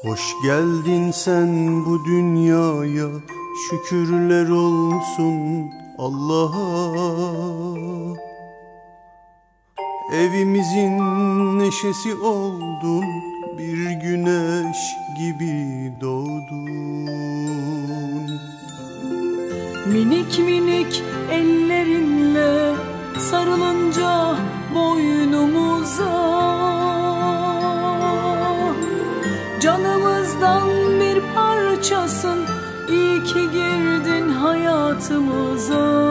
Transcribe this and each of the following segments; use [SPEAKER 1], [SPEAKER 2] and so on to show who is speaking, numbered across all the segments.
[SPEAKER 1] Hoş geldin sen bu dünyaya, şükürler olsun Allah'a. Evimizin neşesi oldun, bir güneş gibi doğdun.
[SPEAKER 2] Minik minik ellerinle sarılınca boynumuza, canımızdan bir parçasın, iyi ki girdin hayatımıza.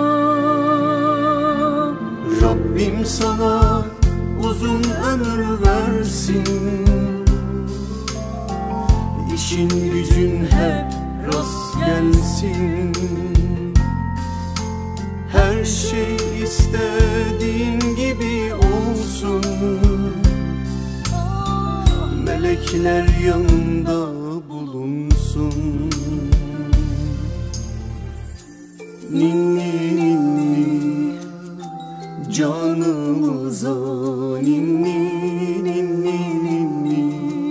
[SPEAKER 1] Rabbim sana uzun ömür versin, İşin gücün hep rast gelsin. Her şey istediğin gibi olsun, melekler yanında bulunsun. Ninni ninni canımıza, ninni ninni ninni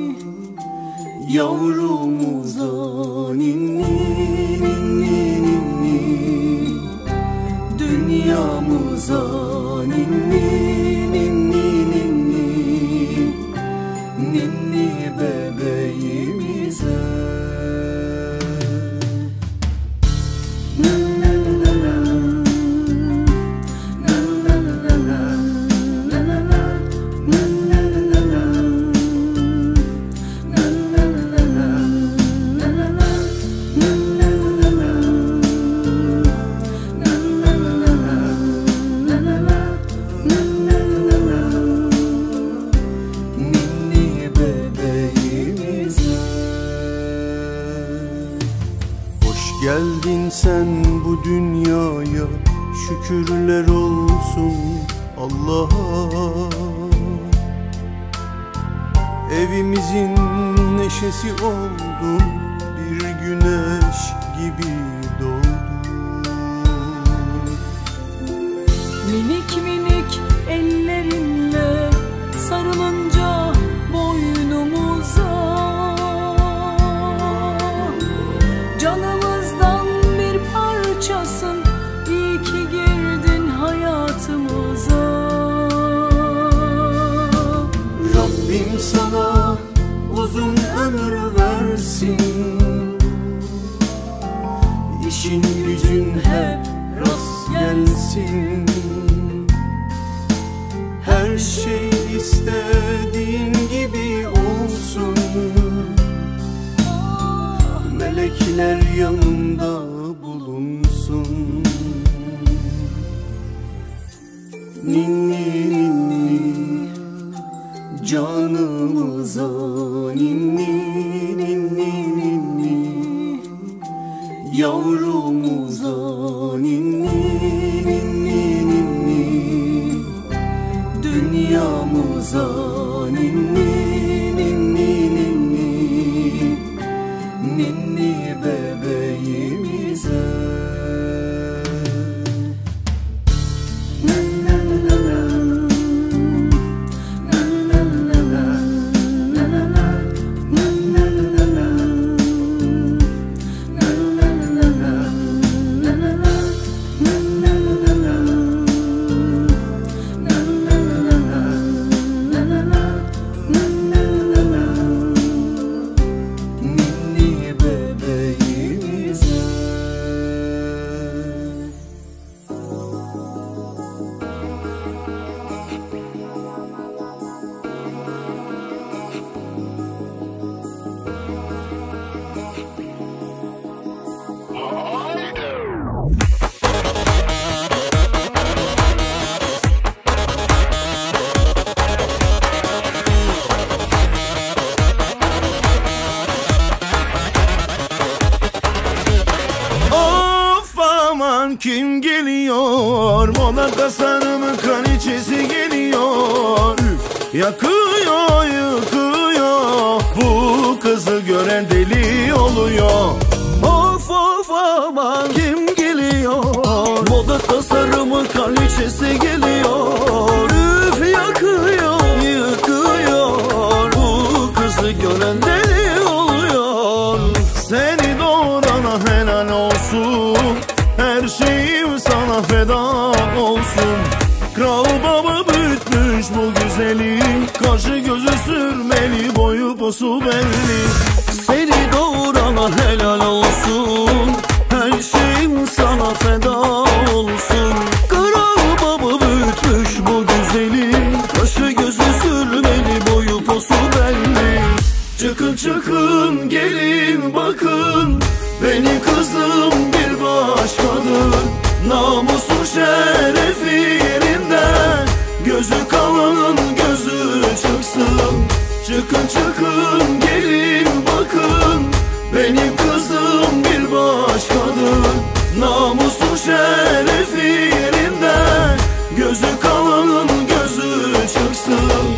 [SPEAKER 1] yavrumuza, ninni ninni ninni dünyamıza, ninni ninni ninni ninni bebeğimize. Geldin sen bu dünyaya, şükürler olsun Allah'a. Evimizin neşesi oldun, bir güneş gibi doğdun.
[SPEAKER 2] Minik minik ellerinle sarılınca boynumuza, canımızdan bir parçasın, iyi ki girdin hayatımıza.
[SPEAKER 1] Rabbim sana uzun ömür versin, İşin gücün hep rast gelsin. Her şey istediğin gibi olsun, melekler yanında bulunsun. Ninni ninni canımıza, ninni ninni ninni yavrumuza, ninni ninni ninni dünyamıza, ninni ninni ninni ninni bebeğimize. Kim geliyor? Moda tasarımı kraliçesi geliyor. Üf, yakıyor, yıkıyor. Bu kızı gören deli oluyor. Of of aman kim geliyor? Moda tasarımı kraliçesi geliyor. Üf, yakıyor, yıkıyor. Bu kızı gören deli posu belli. Seni doğurana helal olsun, her şeyim sana feda olsun. Kara baba büyütmüş bu güzeli, kaşı gözü sürmeli, boyu posu belli. Çıkın çıkın gelin bakın, beni kızım bir başkadır. Namusu şerefi yerinde, gözü kalanın gözü çıksın. Çıkın çıkın gelin bakın, benim kızım bir başkadır. Namusu şerefi yerinde, gözü kalanın gözü çıksın.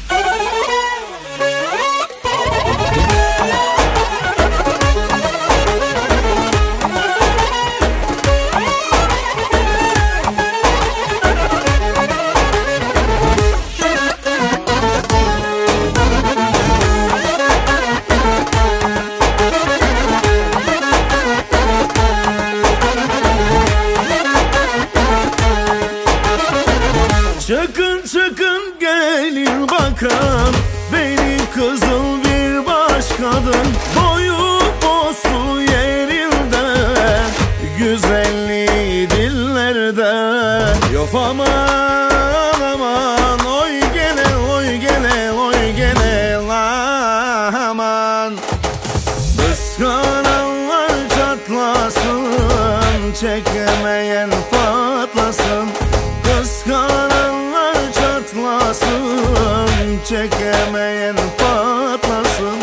[SPEAKER 1] Çıkın çıkın gelin bakın, benim kızım bir başkadır. Boyu posu yerinde, güzelliği dillerde. Yok aman aman, oy gele oy gele oy gele aman. Kıskananlar çatlasın, çekemeyen patlasın. Kıskananlar çatlasın, çekemeyen patlasın.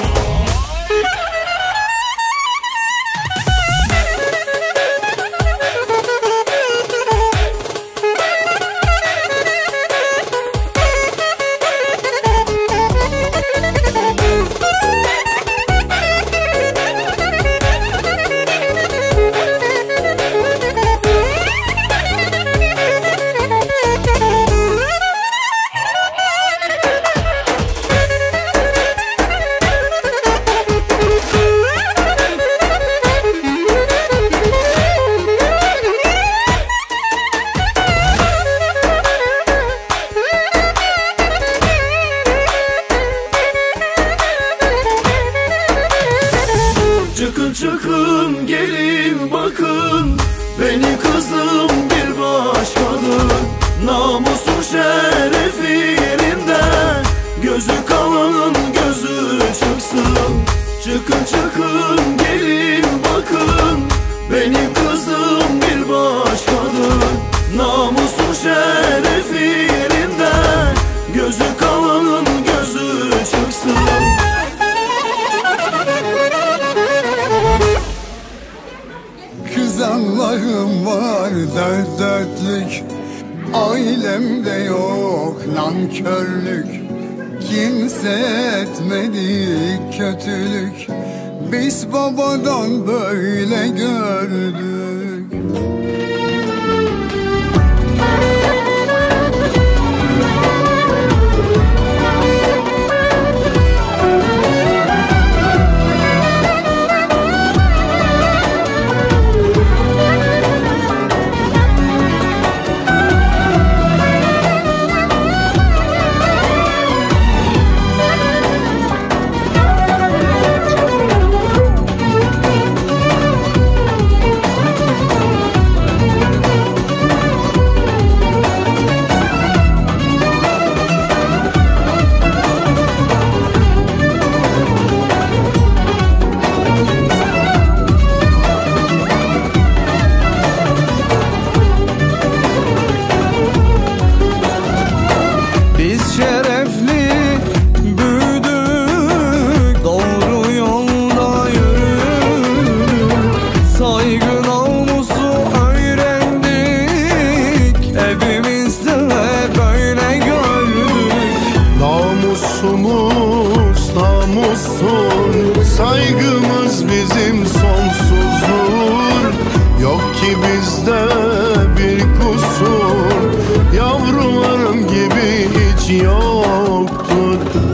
[SPEAKER 1] Çıkın çıkın gelin bakın, beni kızım bir başkadır. Namusu şerefi yerinde, gözü kalanın gözü çıksın. Çıkın çıkın gelin bakın, benim kızım bir başkadır. Namusu şerefi yerinde, gözü kalanın gözü çıksın.
[SPEAKER 3] Kızanlarım var dört dörtlük, ailemde yok nankörlük. Kimse etmedi kötülük, biz babadan böyle gördük.
[SPEAKER 1] Saygımız bizim sonsuzdur, yok ki bizde bir kusur. Yavrularım gibi hiç yoktur.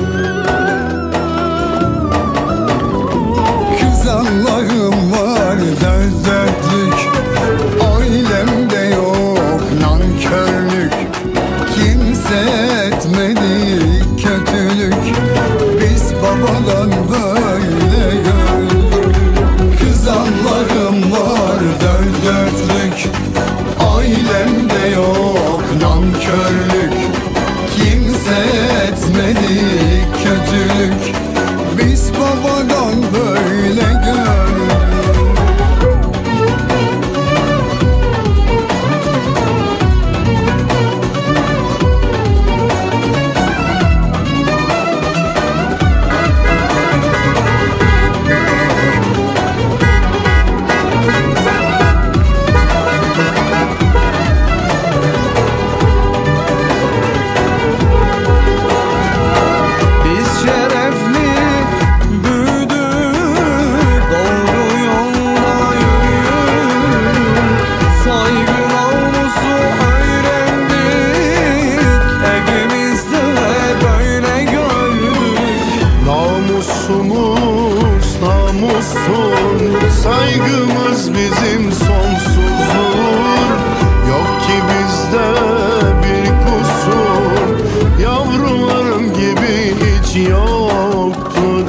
[SPEAKER 3] Kızanlarım var dört dörtlük, ailemde yok nankörlük. Kimse etmedi kötülük, biz babadan
[SPEAKER 1] kusur, saygımız bizim sonsuzdur. Yok ki bizde bir kusur, yavrularım gibi hiç yoktur.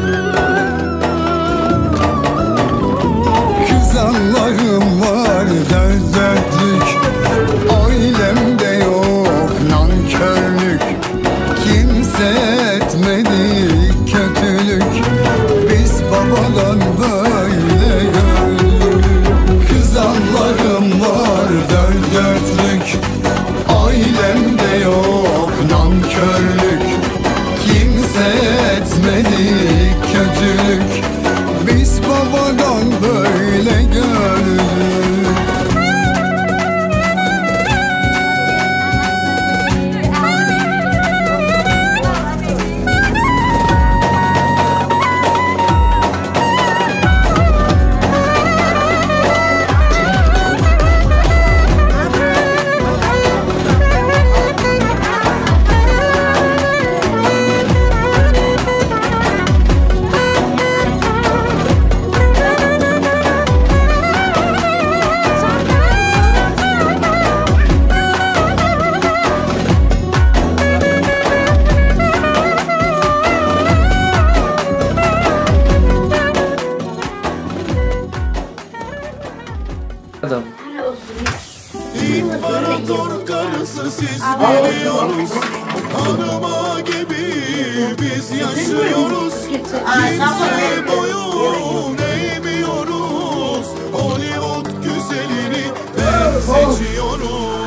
[SPEAKER 3] Kızanlarım var dert dertlik, ailemde yok nankörlük. Kimse etmedi kötülük, biz babadan böyle gördük. Kızanlarım var dert dertlik, ailemde yok nankörlük. Kimse etmedi kötülük, biz babadan böyle gördük.
[SPEAKER 1] İmparator karısı siz biliyoruz, hanıma gibi biz yaşıyoruz. Kimseye boyun eğmiyoruz, Hollywood güzelini ben seçiyorum.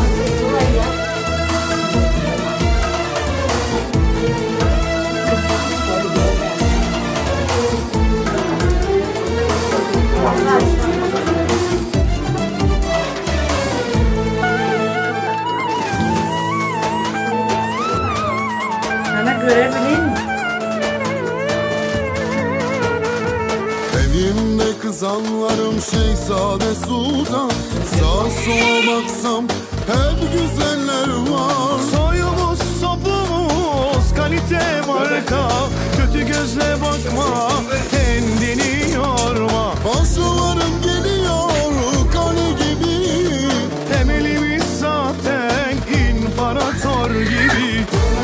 [SPEAKER 1] Evimde kızanlarım Şehzade Sultan, sağa sola baksam hep güzeller var. Soyumuz sopumuz kalite marka, kötü gözle bakma kendini yorma. Başlarım geliyor kani gibi, temelimiz zaten imparator gibi.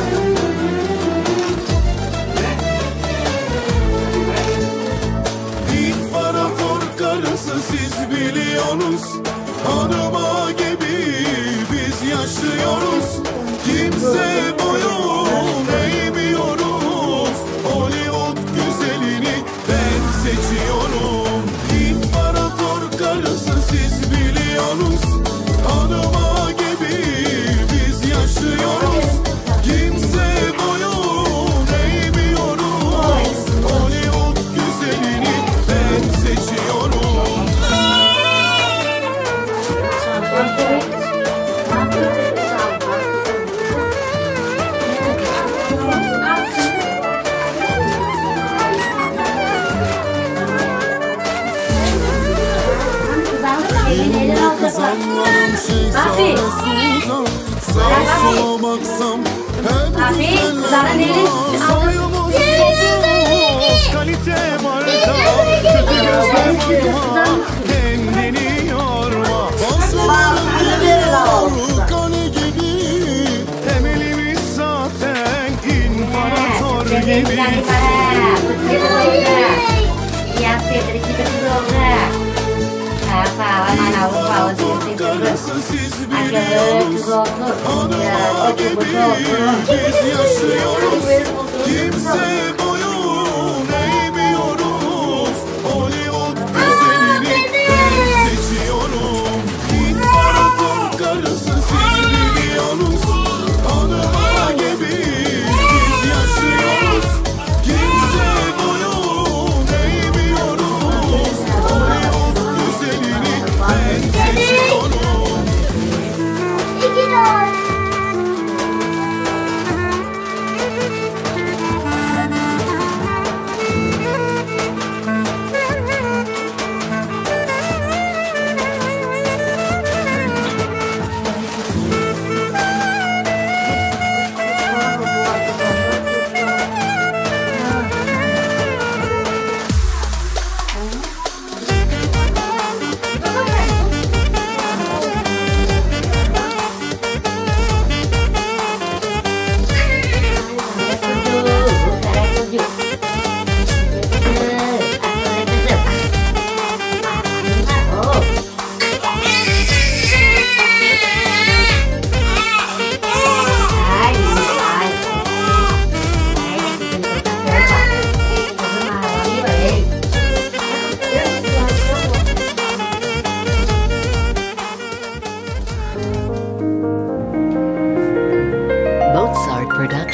[SPEAKER 1] İmparator karısı siz biliyorsunuz, hanıma gibi biz yaşıyoruz. Kimse boyun eğmiyoruz, Hollywood güzelini ben seçiyorum. İmparator karısı siz biliyorsunuz, hanıma gibi biz yaşıyoruz. Kimse boyun eğmiyoruz, Hollywood güzelini ben seçiyorum. Kızanlarım Şehzade Sultan, sağa sola baksam hep güzeller var. Soyumuz sopumuz kalite marka, kötü gözle bakma kendini yorma. Başlarım geliyor kani gibi, temelimiz zaten imparator gibi. İmparator karısı siz biliyorsunuz, hanıma gibi biz yaşıyoruz. Kimse boyun eğmiyoruz, Hollywood güzelini ben seçiyorum. İmparator karısı siz biliyorsunuz, hanıma gibi biz yaşıyoruz. Kimse boyun eğmiyoruz, Hollywood güzelini ben seçiyorum.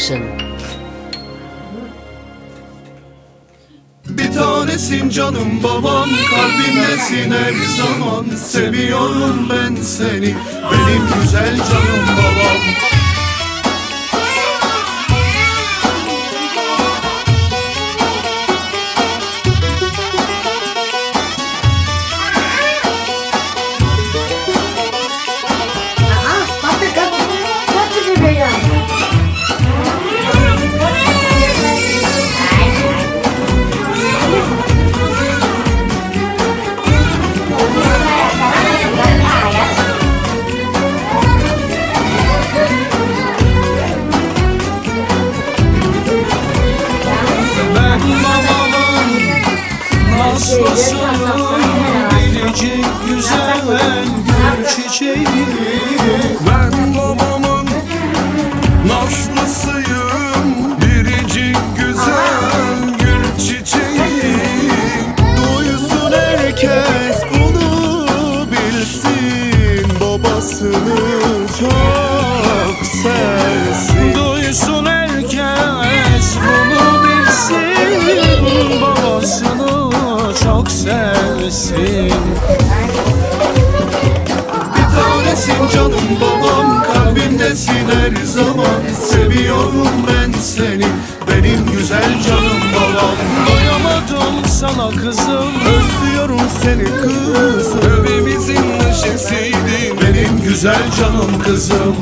[SPEAKER 4] Production.
[SPEAKER 5] Bir tanesin canım babam, kalbimdesin her zaman. Seviyorum ben seni, benim güzel canım babam.
[SPEAKER 6] Biricik güzel gül çiçeği.
[SPEAKER 5] Ben babamın naslısıyım, biricik güzel gül çiçeği. Duysun herkes bunu bilsin, babasını çok sevsin.
[SPEAKER 6] Duysun herkes bunu bilsin, babasını çok sevsin.
[SPEAKER 5] Bir tanesin canım babam, kalbimdesin her zaman. Seviyorum ben seni, benim güzel canım babam.
[SPEAKER 6] Doyamadım sana kızım,
[SPEAKER 5] Özlüyorum seni kızım, evimizin neşesiydin, benim güzel canım kızım.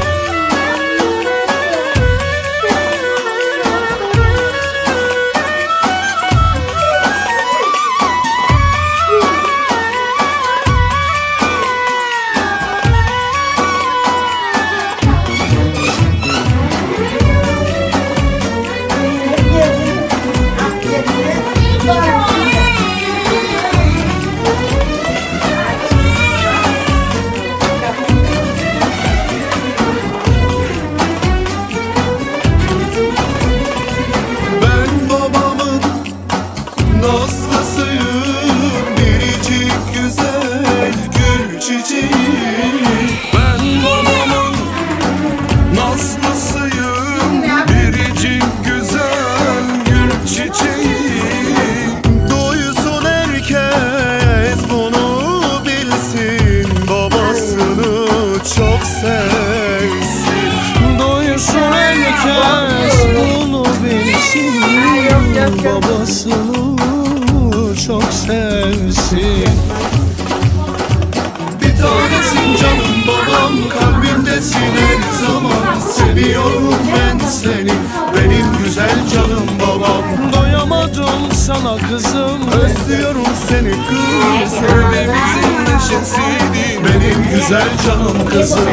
[SPEAKER 6] Babasını çok sevsin.
[SPEAKER 5] Bir tanesin canım babam, kalbimdesin her zaman. Seviyorum ben seni, benim güzel canım babam.
[SPEAKER 6] Doyamadım sana kızım,
[SPEAKER 5] Özlüyorum seni kızım, evimizin neşesiydin, benim güzel canım kızım.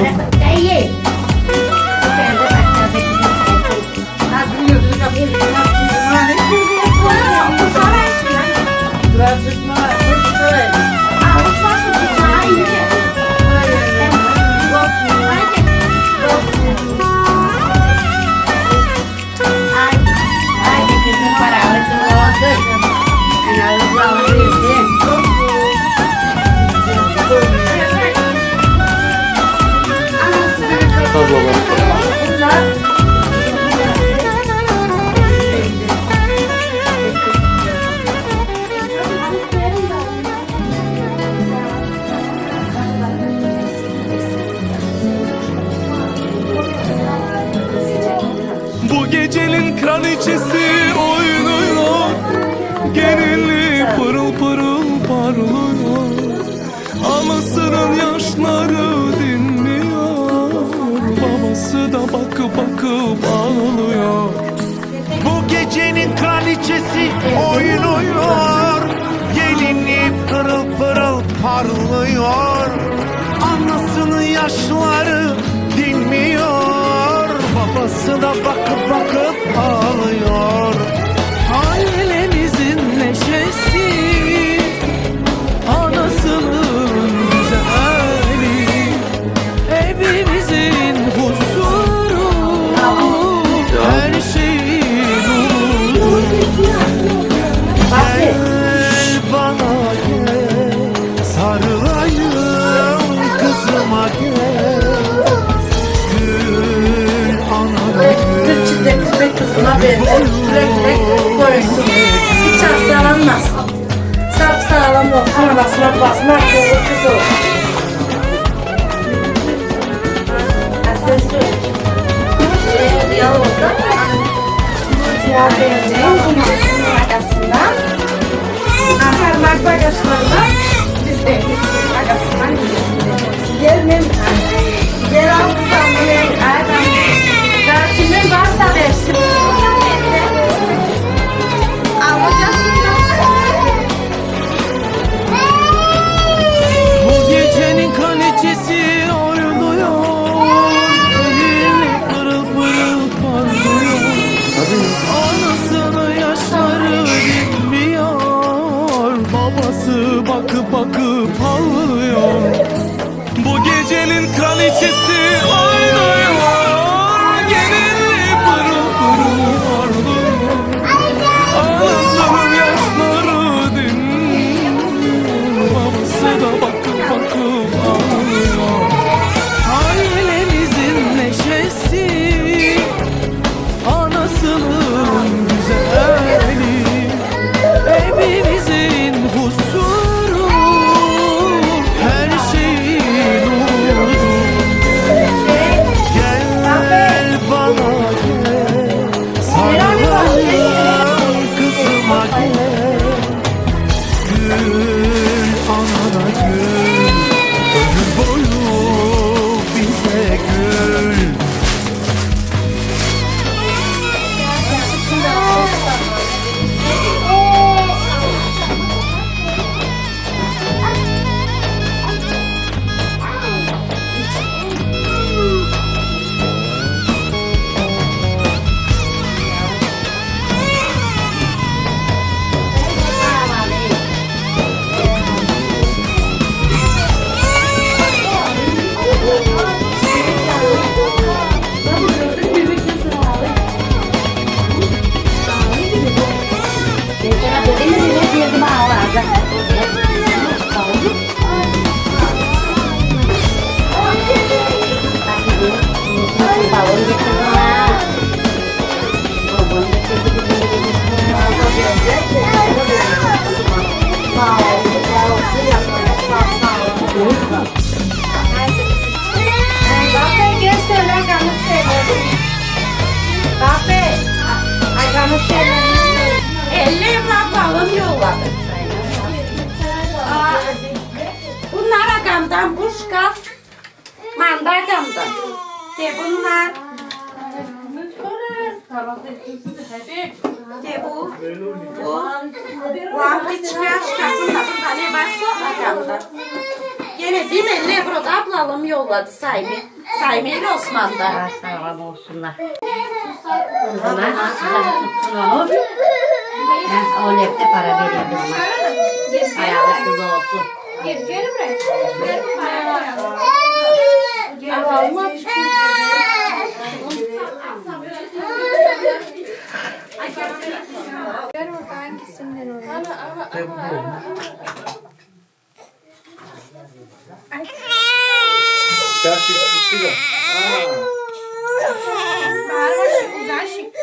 [SPEAKER 6] bu gecenin kraliçesi oynuyor, gelinliği pırıl pırıl parlıyor. Anasının yaşları dinmiyor, babası da bakıp bakıp ağlıyor.
[SPEAKER 7] Bu gecenin kraliçesi oynuyor, gelinliği pırıl pırıl parlıyor. Anasının yaşları dinmiyor, babası da bakıp bakıp ağlıyor.
[SPEAKER 2] Ailemizin neşesi, anasının güzeli, evimizin huzuru, her şeyin nuru.
[SPEAKER 7] Gel bana gel, sarılayım kızıma gel. Gül anam gül.
[SPEAKER 1] koysun. Hiç hastalanmaz. Sap sağlam olsun, anasına basma, akıllı kız olsun. Ziya Bey'in kumasının arkasından parmak bagajlarından biz de arkasından gidiyoruz. Gelmem. Gel al kızamını. Dersimin varsa versin.
[SPEAKER 2] Bu gecenin kraliçesi oynuyor, elini pırıl pırıl parlıyor. Anasının yaşları dinmiyor, babası bakıp bakıp ağlıyor. Bu gecenin kraliçesi oynuyor, elini pırıl pırıl parlıyor. Anasının yaşları dinmiyor, babası da bakıp bakıp ağlıyor. Ailemizin neşesi, anasının güzeli, evimizin huzuru, her şeyin nuru.
[SPEAKER 7] Gel bana gel, sarılalım kızıma gel. Gül anana gül, ömür boyu bize gül.
[SPEAKER 1] Bunlar agamdan, bu şkaf manda agamdan. De bunlar de bu lampiçka şkafın da burada ne varsa agamdan. Gene değil mi 50 euro da ablalım yolladı Saymi. Saymi ile Osman'da.
[SPEAKER 4] Sağlam olsunlar. O zaman size tutsun onu. O lepte para veriyor kızıma. Ayağlı kız olsun.
[SPEAKER 1] Gel buraya.
[SPEAKER 8] Ver bak hangisinden oluyor.
[SPEAKER 5] Gerçek gitti de.
[SPEAKER 8] Bağırma şu uzan şık.